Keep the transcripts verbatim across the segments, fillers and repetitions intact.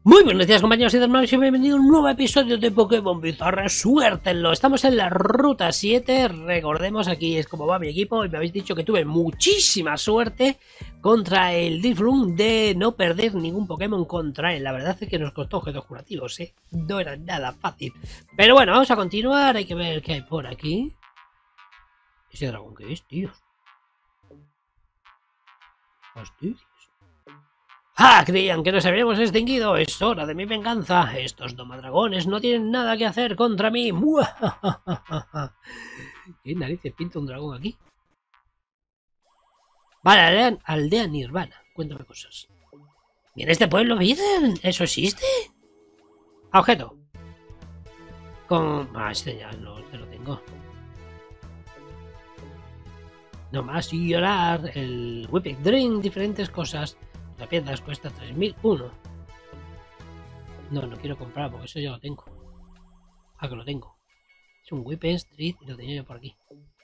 Muy buenos días, compañeros y demás, y bienvenidos a un nuevo episodio de Pokémon Bizarra. Suértenlo, estamos en la ruta siete. Recordemos, aquí es como va mi equipo. Y me habéis dicho que tuve muchísima suerte contra el Drifloon de no perder ningún Pokémon contra él. La verdad es que nos costó objetos curativos, ¿eh? No era nada fácil. Pero bueno, vamos a continuar. Hay que ver qué hay por aquí. ¿Ese dragón qué es, tío? Hostias. ¡Ah! Creían que nos habíamos extinguido. Es hora de mi venganza. Estos domadragones no tienen nada que hacer contra mí. ¿Qué narices pinta un dragón aquí? Vale, aldea, aldea Nirvana. Cuéntame cosas. ¿Y en este pueblo viven? ¿Eso existe? Objeto. Con... Ah, este ya no, este lo tengo. No más llorar. El Whipping Drink, diferentes cosas. La piedra cuesta tres mil uno. No, no quiero comprar porque eso ya lo tengo. Ah, que lo tengo. Es un Whipping Street y lo tenía yo por aquí.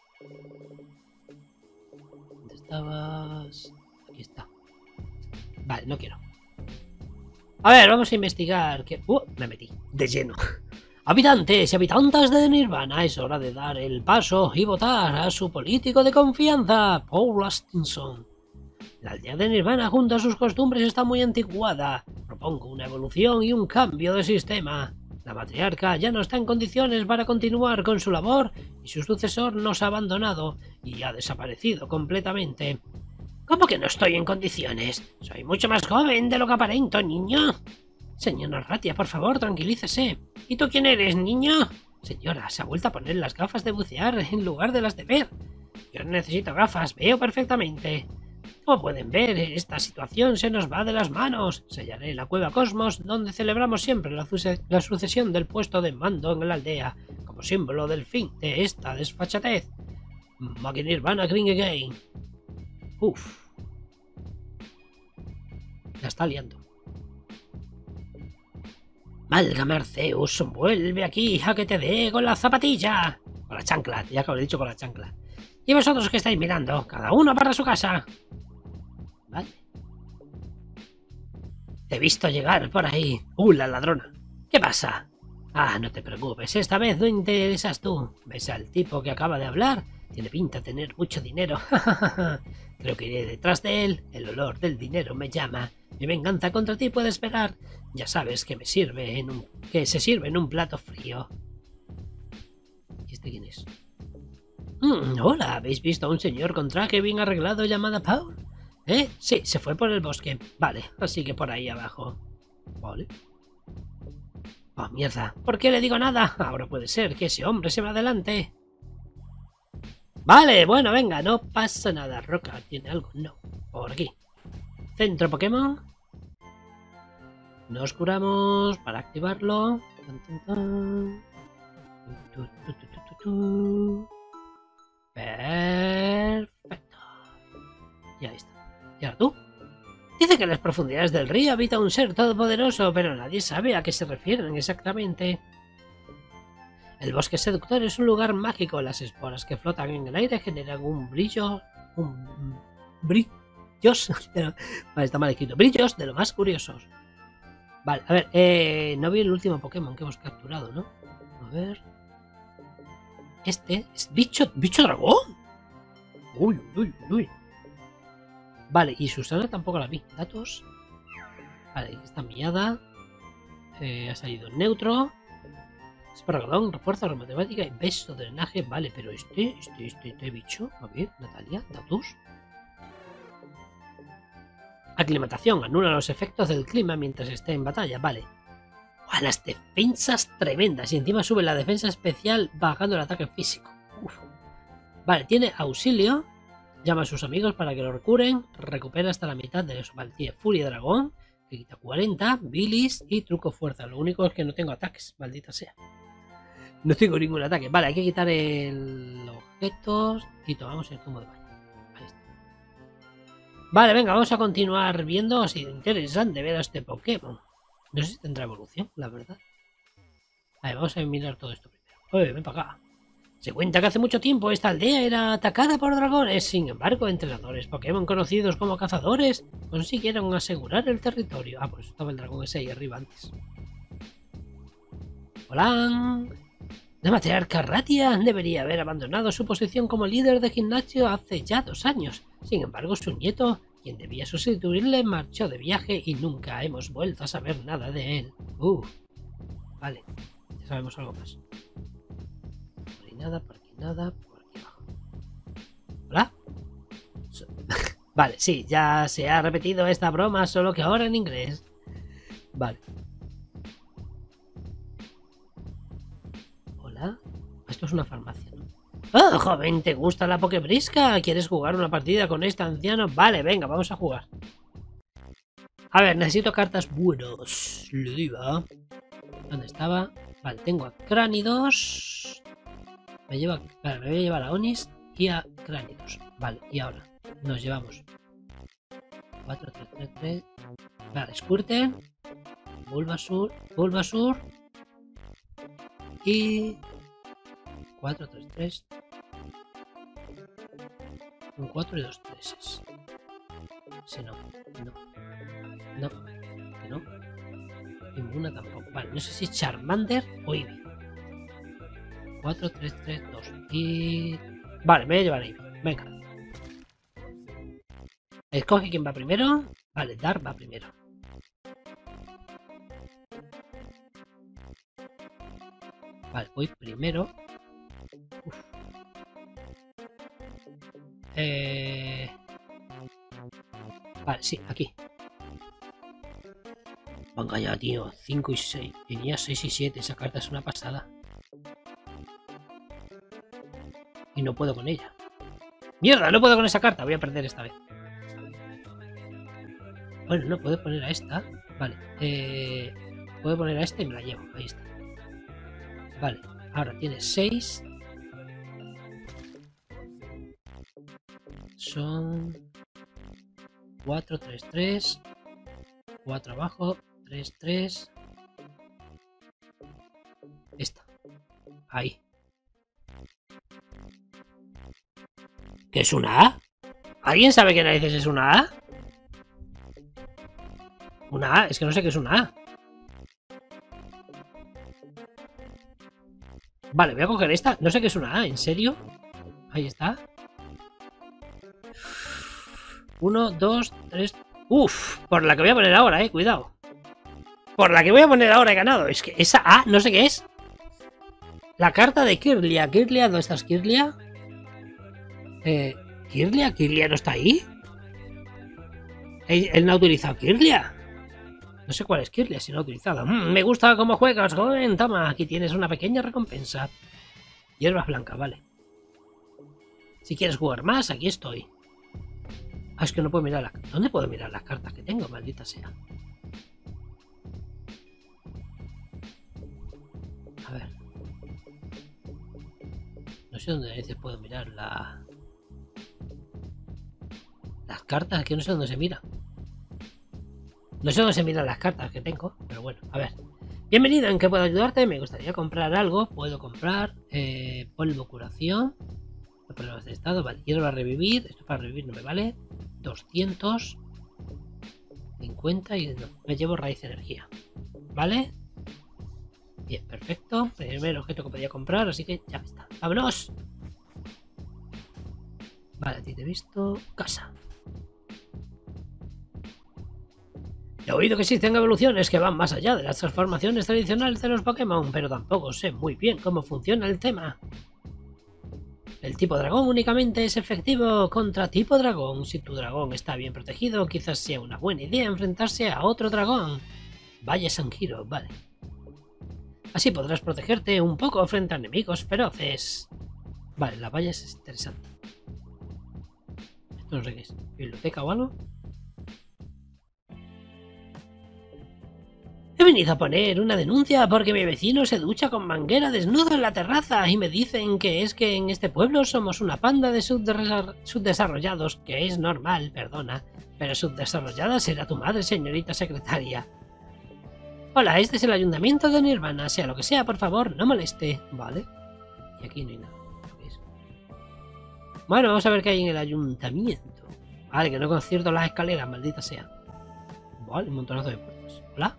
¿Dónde estabas? Aquí está. Vale, no quiero. A ver, vamos a investigar. Que... Uh, me metí de lleno. Habitantes y habitantes de Nirvana, es hora de dar el paso y votar a su político de confianza, Paul Atkinson. La aldea de Nirvana, junto a sus costumbres, está muy anticuada. Propongo una evolución y un cambio de sistema. La matriarca ya no está en condiciones para continuar con su labor y su sucesor nos ha abandonado y ha desaparecido completamente. ¿Cómo que no estoy en condiciones? Soy mucho más joven de lo que aparento, niño. Señor Narratia, por favor, tranquilícese. ¿Y tú quién eres, niño? Señora, se ha vuelto a poner las gafas de bucear en lugar de las de ver. Yo no necesito gafas, veo perfectamente. Como pueden ver, esta situación se nos va de las manos. Sellaré la cueva Cosmos, donde celebramos siempre la, la sucesión del puesto de mando en la aldea, como símbolo del fin de esta desfachatez. Nirvana Green Again. Uff. La está liando. Válgame Arceus, vuelve aquí a que te dé con la zapatilla. Con la chancla, ya que lo he dicho, con la chancla. Y vosotros que estáis mirando, cada uno para su casa. Vale. Te he visto llegar por ahí. ¡Uh, la ladrona! ¿Qué pasa? Ah, no te preocupes, esta vez no interesas tú. ¿Ves al tipo que acaba de hablar? Tiene pinta de tener mucho dinero. Creo que iré detrás de él. El olor del dinero me llama. Mi venganza contra ti puede esperar. Ya sabes que me sirve en un... que se sirve en un plato frío. ¿Y este quién es? Mm, hola, ¿habéis visto a un señor con traje bien arreglado llamado Paul? ¿Eh? Sí, se fue por el bosque. Vale, así que por ahí abajo. Vale. Oh, mierda. ¿Por qué le digo nada? Ahora puede ser que ese hombre se va adelante. Vale, bueno, venga, no pasa nada. Roca, ¿tiene algo? No. Por aquí. Centro Pokémon. Nos curamos para activarlo. Tan, tan, tan. Tu, tu, tu, tu, tu, tu. Perfecto. Y ahí está. ¿Y ahora tú? Dice que en las profundidades del río habita un ser todopoderoso, pero nadie sabe a qué se refieren exactamente. El bosque seductor es un lugar mágico. Las esporas que flotan en el aire generan un brillo... Un... Brillos... Vale, está mal escrito. Brillos de lo más curiosos. Vale, a ver, eh, no vi el último Pokémon que hemos capturado, ¿no? A ver... Este es bicho... ¿Bicho dragón? Uy, uy, uy. Vale, y Susana tampoco la vi. Datos. Vale, está millada. Eh, ha salido neutro. Espargadón, refuerzo la matemática y beso, drenaje. Vale, pero este, este, este, este bicho. A ver, Natalia, datos. Aclimatación, anula los efectos del clima mientras esté en batalla. Vale. ¡Wow! Las defensas tremendas. Y encima sube la defensa especial bajando el ataque físico. Uf. Vale, tiene auxilio. Llama a sus amigos para que lo recuren. Recupera hasta la mitad de eso. Vale, tiene Furia Dragón, que quita cuarenta, Bilis y Truco Fuerza. Lo único es que no tengo ataques, maldita sea. No tengo ningún ataque. Vale, hay que quitar el objetos y tomamos el zumo de baño. Ahí está. Vale, venga, vamos a continuar viendo. Si es interesante ver a este Pokémon. No sé si tendrá evolución, la verdad. Vale, vamos a mirar todo esto primero. Oye, ven para acá. Se cuenta que hace mucho tiempo esta aldea era atacada por dragones. Sin embargo, entrenadores Pokémon conocidos como cazadores consiguieron asegurar el territorio. Ah, pues estaba el dragón ese ahí arriba antes. Hola. La matriarca Ratia debería haber abandonado su posición como líder de gimnasio hace ya dos años. Sin embargo, su nieto, quien debía sustituirle, marchó de viaje y nunca hemos vuelto a saber nada de él. Uh, vale, ya sabemos algo más. Por ahí nada, por aquí nada, por aquí abajo. ¿Hola? Vale, sí, ya se ha repetido esta broma, solo que ahora en inglés. Vale. Hola. Esto es una farmacia, ¿no? ¡Oh, joven! ¿Te gusta la Pokébrisca? ¿Quieres jugar una partida con este anciano? Vale, venga, vamos a jugar. A ver, necesito cartas buenos. Le diva. ¿Dónde estaba? Vale, tengo a Cránidos. Me lleva. Vale, me voy a llevar a Onis y a Cránidos. Vale, y ahora nos llevamos cuatro, tres, tres, tres. Vale, Squirtle, Bulbasur, Bulbasur y cuatro, tres, tres. Un cuatro y dos treses. Si no, no, no, que no. Ninguna tampoco. Vale, no sé si Charmander o Eevee. cuatro, tres, tres, dos. Y. Vale, me voy a llevar a Eevee. Venga. Escoge quién va primero. Vale, Dar va primero. Vale, voy primero. Uf. Eh... Vale, sí, aquí. Venga ya, tío. cinco y seis. Tenía seis y siete. Esa carta es una pasada. Y no puedo con ella. ¡Mierda! No puedo con esa carta. Voy a perder esta vez. Bueno, no puedo poner a esta. Vale. Eh... Puedo poner a esta y me la llevo. Ahí está. Vale. Ahora tiene seis. Son cuatro, tres, tres. cuatro abajo. tres, tres. Esta. Ahí. ¿Qué es una A? ¿Alguien sabe qué narices es una A? Una A, es que no sé qué es una A. Vale, voy a coger esta. No sé qué es una A, ¿en serio? Ahí está. Uno, dos, tres. Uf, por la que voy a poner ahora, eh, cuidado. Por la que voy a poner ahora he ganado. Es que esa A, no sé qué es. La carta de Kirlia. Kirlia, ¿dónde estás, Kirlia? Eh, Kirlia, Kirlia no está ahí. Él, él no ha utilizado Kirlia. No sé cuál es Kirlia, si no ha utilizado. Mm, me gusta cómo juegas, joven. Toma, aquí tienes una pequeña recompensa. Hierbas blancas, vale. Si quieres jugar más, aquí estoy. Ah, es que no puedo mirar la... ¿Dónde puedo mirar las cartas que tengo? Maldita sea. A ver. No sé dónde a veces puedo mirar la... Las cartas, que no sé dónde se mira. No sé dónde se miran las cartas que tengo, pero bueno, a ver. Bienvenido, ¿en qué puedo ayudarte? Me gustaría comprar algo. Puedo comprar eh, polvo curación. Problemas de estado, vale. Hierba revivir. Esto para revivir no me vale. doscientos cincuenta y no. Me llevo raíz de energía. ¿Vale? Bien, perfecto. Primer objeto que podía comprar, así que ya está. ¡Vámonos! Vale, a ti te he visto. Casa. He oído que existen evoluciones que van más allá de las transformaciones tradicionales de los Pokémon, pero tampoco sé muy bien cómo funciona el tema. El tipo dragón únicamente es efectivo contra tipo dragón. Si tu dragón está bien protegido, quizás sea una buena idea enfrentarse a otro dragón. Vaya Sanjiro, vale. Así podrás protegerte un poco frente a enemigos feroces. Vale, la valla es interesante. Esto no sé qué es. ¿Biblioteca o algo? He venido a poner una denuncia porque mi vecino se ducha con manguera desnudo en la terraza y me dicen que es que en este pueblo somos una panda de subdesarrollados, que es normal, perdona, pero subdesarrollada será tu madre, señorita secretaria. Hola, este es el ayuntamiento de Nirvana, sea lo que sea, por favor, no moleste. Vale. Y aquí no hay nada. Bueno, vamos a ver qué hay en el ayuntamiento. Vale, que no concierto las escaleras, maldita sea. Vale, un montonazo de puertas. Hola.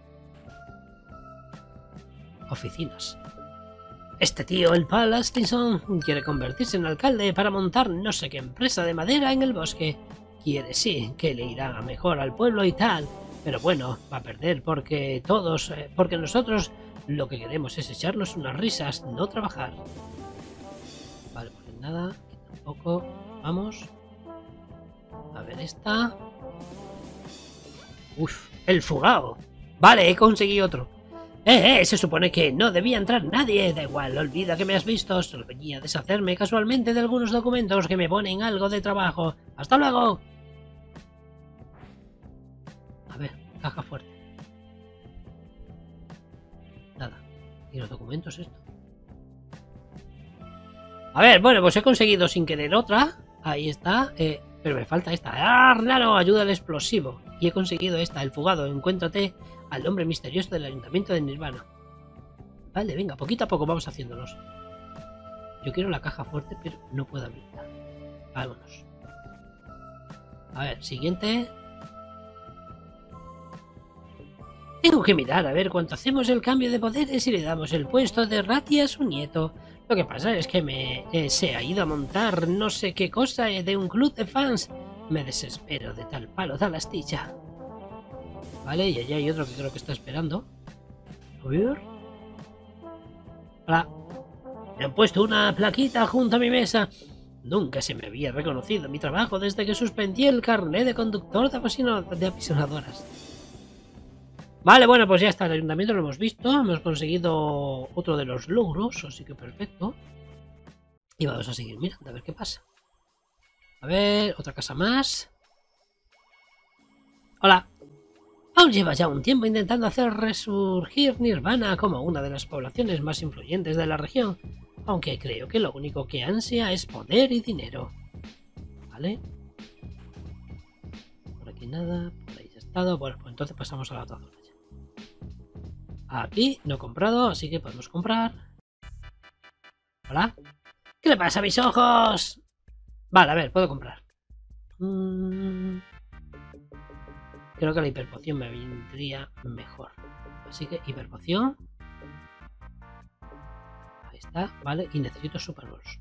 Oficinas. Este tío, el Paul Atkinson, quiere convertirse en alcalde para montar no sé qué empresa de madera en el bosque. Quiere, sí, que le irá mejor al pueblo y tal. Pero bueno, va a perder porque todos, eh, porque nosotros lo que queremos es echarnos unas risas, no trabajar. Vale, pues nada, aquí tampoco. Vamos. A ver esta. Uf, el fugado. Vale, he conseguido otro. Eh, eh, se supone que no debía entrar nadie. Da igual, olvida que me has visto. Solo venía a deshacerme casualmente de algunos documentos que me ponen algo de trabajo. ¡Hasta luego! A ver, caja fuerte. Nada. ¿Y los documentos esto? A ver, bueno, pues he conseguido sin querer otra. Ahí está. Eh, pero me falta esta. ¡Ah, claro! Ayuda al explosivo. Y he conseguido esta, el fugado. Encuéntrate al hombre misterioso del ayuntamiento de Nirvana. Vale, venga, poquito a poco vamos haciéndolos. Yo quiero la caja fuerte, pero no puedo abrirla. Vámonos. A ver, siguiente. Tengo que mirar a ver cuánto hacemos el cambio de poderes y le damos el puesto de Rati a su nieto. Lo que pasa es que me eh, se ha ido a montar no sé qué cosa eh, de un club de fans. Me desespero de tal palo, tal astilla. Vale, y allá hay otro que creo que está esperando. A ver. Hola. Me han puesto una plaquita junto a mi mesa. Nunca se me había reconocido mi trabajo desde que suspendí el carnet de conductor de, apisino, de apisonadoras. Vale, bueno, pues ya está, el ayuntamiento lo hemos visto. Hemos conseguido otro de los logros, así que perfecto. Y vamos a seguir mirando a ver qué pasa. A ver, otra casa más. Hola. Paul lleva ya un tiempo intentando hacer resurgir Nirvana como una de las poblaciones más influyentes de la región, aunque creo que lo único que ansia es poder y dinero. Vale. Por aquí nada, por ahí ya he estado. Bueno, pues entonces pasamos a la otra zona ya. Aquí no he comprado, así que podemos comprar. Hola. ¿Qué le pasa a mis ojos? Vale, a ver, puedo comprar. Mm... Creo que la hiperpoción me vendría mejor. Así que hiperpoción. Ahí está, vale. Y necesito super bolso.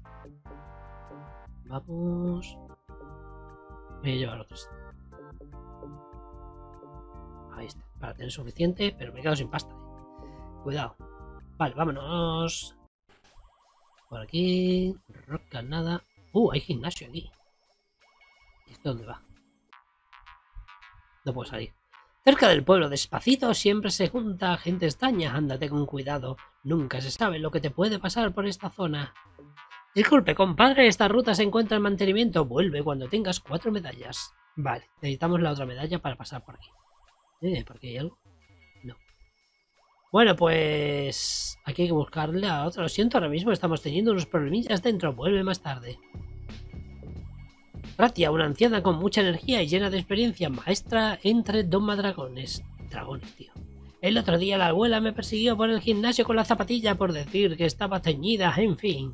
Vamos. Voy a llevar otros. Ahí está. Para tener suficiente, pero me he quedado sin pasta. Cuidado. Vale, vámonos. Por aquí. Roca, nada. Uh, hay gimnasio aquí. ¿Y esto dónde va? No puedo salir. Cerca del pueblo despacito siempre se junta gente extraña. Ándate con cuidado. Nunca se sabe lo que te puede pasar por esta zona. Disculpe, compadre, esta ruta se encuentra en mantenimiento. Vuelve cuando tengas cuatro medallas. Vale, necesitamos la otra medalla para pasar por aquí. Eh, ¿por qué hay algo? No. Bueno, pues... aquí hay que buscarle a otro. Lo siento, ahora mismo estamos teniendo unos problemillas dentro. Vuelve más tarde. Ratia, una anciana con mucha energía y llena de experiencia, maestra entre domadragones. Dragones, tío. El otro día la abuela me persiguió por el gimnasio con la zapatilla por decir que estaba teñida, en fin.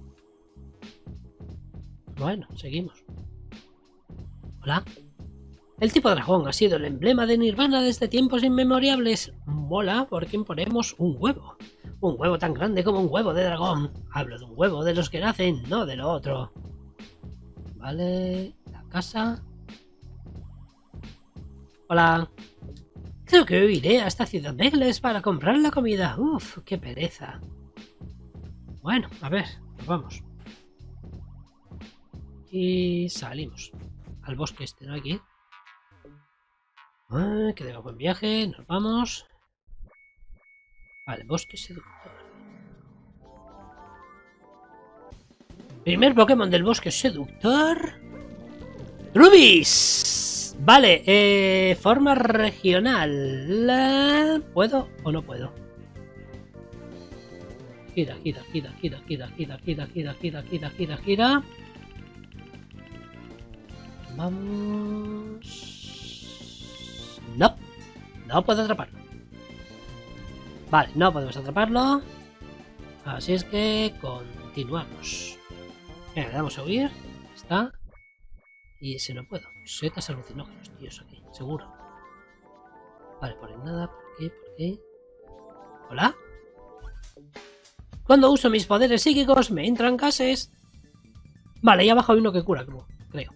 Bueno, seguimos. Hola. El tipo dragón ha sido el emblema de Nirvana desde tiempos inmemoriales. Mola porque imponemos un huevo. Un huevo tan grande como un huevo de dragón. Hablo de un huevo de los que nacen, no de lo otro. Vale... casa. Hola. Creo que hoy iré a esta ciudad de Egles para comprar la comida. Uf, qué pereza. Bueno, a ver, nos vamos. Y salimos. Al bosque este, ¿no? Aquí. Ah, que tenga buen viaje, nos vamos. Vale, bosque seductor. Primer Pokémon del bosque seductor. ¡Rubis! Vale, eh, forma regional. ¿Puedo o no puedo? Gira, gira, gira, gira, gira, gira, gira, gira, gira, gira, gira, gira. Vamos. No, no puedo atraparlo. Vale, no podemos atraparlo. Así es que continuamos. Venga, le damos a huir. Está. Y ese no puedo. Setas alucinógenos, tíos, aquí, seguro. Vale, por ahí nada. ¿Por qué? ¿Por qué? ¿Hola? Cuando uso mis poderes psíquicos me entran gases. Vale, ahí abajo hay uno que cura, creo.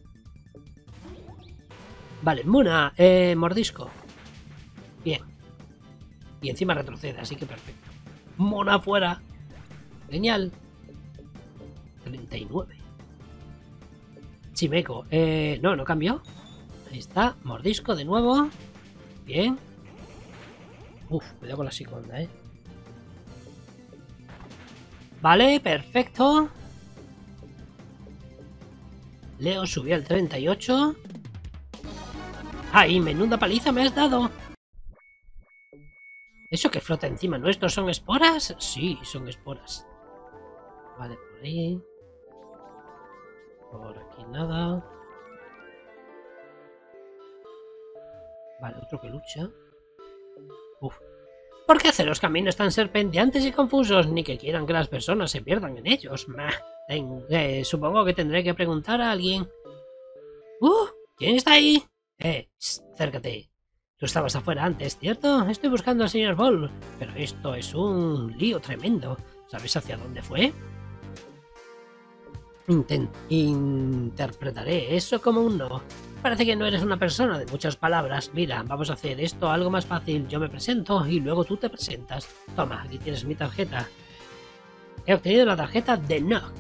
Vale, Muna, eh, mordisco. Bien. Y encima retrocede, así que perfecto. Mona fuera. Genial. treinta y nueve. Chimeco. Eh, no, no cambió. Ahí está. Mordisco de nuevo. Bien. Uf, cuidado con la psiconda, eh. Vale, perfecto. Leo subió al treinta y ocho. ¡Ay, menuda paliza me has dado! ¿Eso que flota encima nuestro son esporas? Sí, son esporas. Vale, por ahí. Por aquí nada. Vale, otro que lucha. Uf. ¿Por qué hacer los caminos tan serpenteantes y confusos? Ni que quieran que las personas se pierdan en ellos. Mah. Eh, supongo que tendré que preguntar a alguien. ¡Uh! ¿Quién está ahí? Eh, acércate. Tú estabas afuera antes, ¿cierto? Estoy buscando al señor Ball. Pero esto es un lío tremendo. ¿Sabes hacia dónde fue? Intent Interpretaré eso como un no. Parece que no eres una persona de muchas palabras. Mira, vamos a hacer esto algo más fácil. Yo me presento y luego tú te presentas. Toma, aquí tienes mi tarjeta. He obtenido la tarjeta de Noct.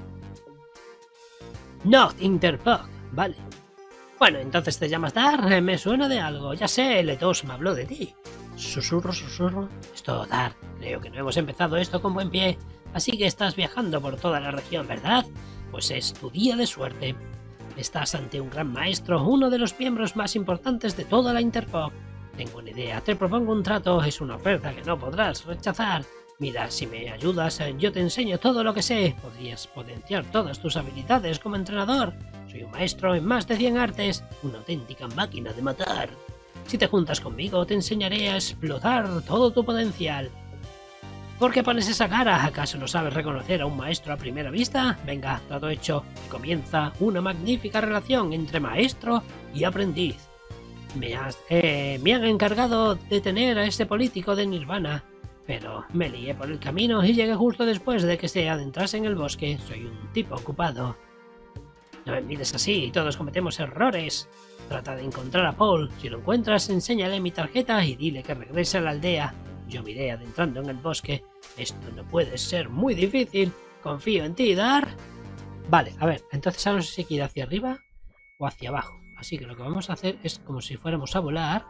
Noct Interpog. Vale. Bueno, entonces te llamas Dar. Me suena de algo. Ya sé, Letos me habló de ti. Susurro, susurro. Esto, Dar. Creo que no hemos empezado esto con buen pie. Así que estás viajando por toda la región, ¿verdad? Pues es tu día de suerte. Estás ante un gran maestro, uno de los miembros más importantes de toda la Interpog. Tengo una idea, te propongo un trato, es una oferta que no podrás rechazar. Mira, si me ayudas, yo te enseño todo lo que sé. Podrías potenciar todas tus habilidades como entrenador. Soy un maestro en más de cien artes, una auténtica máquina de matar. Si te juntas conmigo, te enseñaré a explotar todo tu potencial. ¿Por qué pones esa cara? ¿Acaso no sabes reconocer a un maestro a primera vista? Venga, trato hecho. Comienza una magnífica relación entre maestro y aprendiz. Me, has, eh, me han encargado de tener a este político de Nirvana, pero me lié por el camino y llegué justo después de que se adentrase en el bosque. Soy un tipo ocupado. No me mires así, todos cometemos errores. Trata de encontrar a Paul. Si lo encuentras, enséñale mi tarjeta y dile que regrese a la aldea. Yo me iré adentrando en el bosque. Esto no puede ser muy difícil. Confío en ti, Dar. Vale, a ver, entonces ahora no sé si hay que ir hacia arriba o hacia abajo. Así que lo que vamos a hacer es como si fuéramos a volar.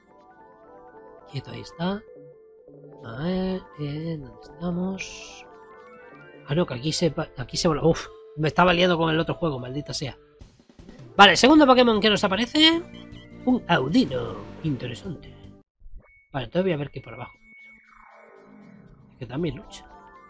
Quieto, ahí está. A ver, eh, ¿dónde estamos? Ah, no, que aquí se, aquí se vola. Uf, me estaba liando con el otro juego, maldita sea. Vale, segundo Pokémon que nos aparece. Un Audino. Interesante. Vale, entonces voy a ver qué hay por abajo. Que también lucha.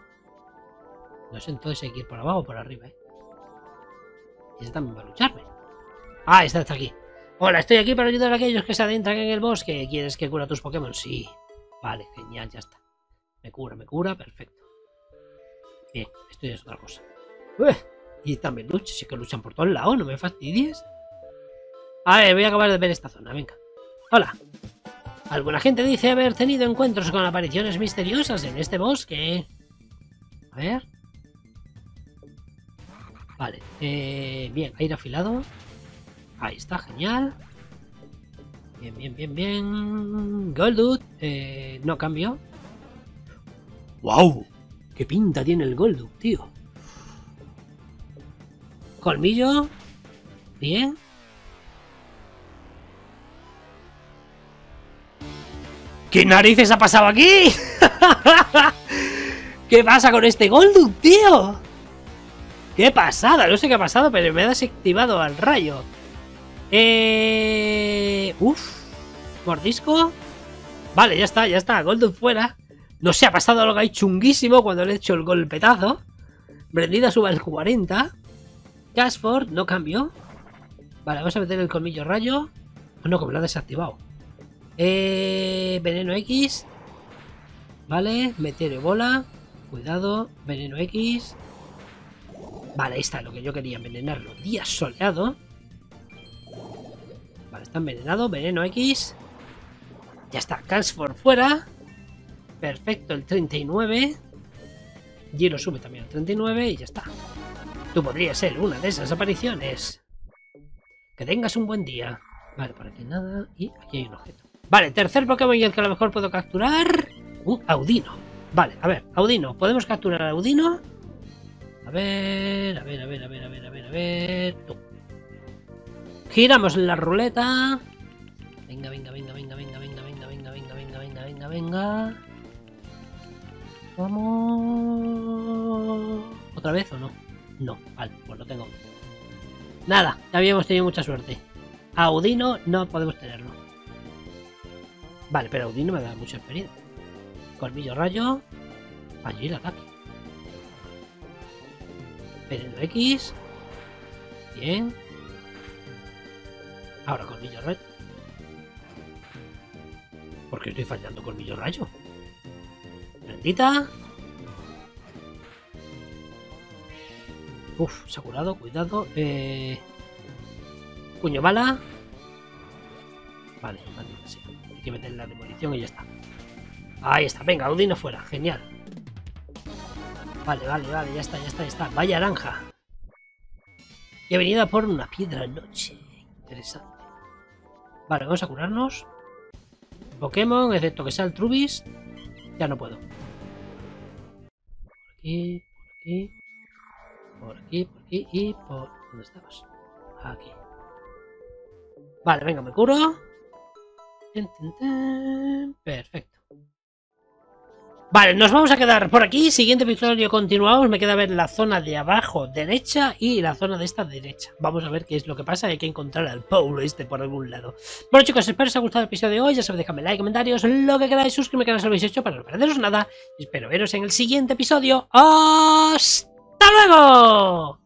No sé entonces si hay que ir por abajo o por arriba, ¿eh? Y ese también va a lucharme. Ah, esta está aquí. Hola, estoy aquí para ayudar a aquellos que se adentran en el bosque. ¿Quieres que cura tus Pokémon? Sí. Vale, genial, ya está. Me cura, me cura, perfecto. Bien, esto ya es otra cosa. Uy, y también lucha, sí que luchan por todos lados, no me fastidies. A ver, voy a acabar de ver esta zona, venga. Hola. Alguna gente dice haber tenido encuentros con apariciones misteriosas en este bosque. A ver. Vale, eh, bien, aire afilado. Ahí está, genial. Bien, bien, bien, bien. Goldude, eh, no cambio. ¡Wow! ¡Qué pinta tiene el Goldude, tío! Colmillo. Bien. ¿Qué narices ha pasado aquí? ¿Qué pasa con este Goldude, tío? ¡Qué pasada! No sé qué ha pasado, pero me ha desactivado al rayo. Eh... Uf. Mordisco. Vale, ya está, ya está. Goldude fuera. No se ha pasado algo ahí chunguísimo cuando le he hecho el golpetazo. Brendida sube al cuarenta. Cashford no cambió. Vale, vamos a meter el colmillo rayo. Oh, no, como lo ha desactivado. Eh... Veneno X. Vale, meteoro bola. Cuidado, veneno X. Vale, ahí está, lo que yo quería, envenenarlo. Día soleado. Vale, está envenenado. Veneno X. Ya está. Cansford fuera. Perfecto, el treinta y nueve. Giro sube también al treinta y nueve y ya está. Tú podrías ser una de esas apariciones. Que tengas un buen día. Vale, por aquí nada. Y aquí hay un objeto. Vale, tercer Pokémon y el que a lo mejor puedo capturar. Un Audino. Vale, a ver, Audino. ¿Podemos capturar a Audino? A ver, a ver, a ver, a ver, a ver, a ver, a ver. Tú. Giramos la ruleta. Venga, venga, venga, venga, venga, venga, venga, venga, venga, venga, venga, venga, venga. Vamos. ¿Otra vez o no? No, vale, pues lo tengo. Nada, ya habíamos tenido mucha suerte. Audino no podemos tenerlo. Vale, pero Audino me da mucha experiencia. Colmillo rayo. Allí el ataque. Veneno X. Bien. Ahora colmillo rayo. ¿Por qué estoy fallando colmillo rayo? Bendita. Uf, se ha curado, cuidado. Eh... Puño bala. Vale, vale, sí. Hay que meter la demolición y ya está. Ahí está, venga, Audino fuera, genial. Vale, vale, vale, ya está, ya está, ya está. Vaya naranja. Y he venido a por una piedra noche. Interesante. Vale, vamos a curarnos. Pokémon, excepto que sea el Trubis. Ya no puedo. Por aquí, por aquí. Por aquí, por aquí y por... ¿Dónde estabas? Aquí. Vale, venga, me curo. Perfecto. Vale, nos vamos a quedar por aquí. Siguiente episodio continuamos. Me queda ver la zona de abajo derecha y la zona de esta derecha. Vamos a ver qué es lo que pasa. Hay que encontrar al Paulo este por algún lado. Bueno, chicos, espero que os haya gustado el episodio de hoy. Ya sabéis, dejadme like, comentarios, lo que queráis. Suscribirme que no os lo habéis hecho para no perderos nada. Espero veros en el siguiente episodio. ¡Hasta luego!